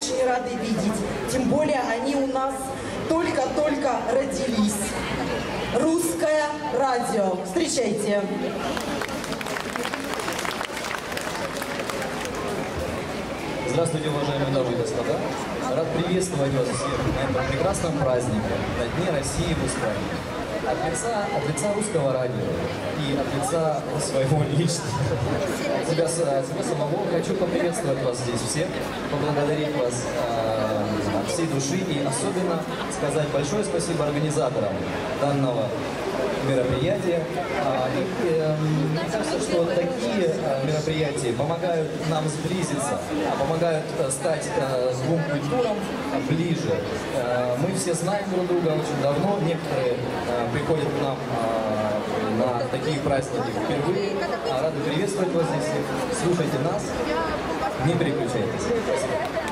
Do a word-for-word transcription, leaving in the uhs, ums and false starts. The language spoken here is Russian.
очень рады видеть. Тем более они у нас только-только родились. Русское радио. Встречайте. Здравствуйте, уважаемые дамы и господа. Рад приветствовать вас всех на этом прекрасном празднике, на Дне России в Испании. От лица, от лица русского радио и от лица своего личного, от себя, от себя самого хочу поприветствовать вас здесь всех, поблагодарить вас э, от всей души и особенно сказать большое спасибо организаторам данного мероприятия. И, э, мне кажется, что такие э, мероприятия помогают нам сблизиться, помогают э, стать э, двум культурам ближе. Э, мы все знаем друг друга очень давно, некоторые э, приходят к нам э, на такие праздники впервые. Рады приветствовать вас здесь. Слушайте нас, не переключайтесь. Спасибо.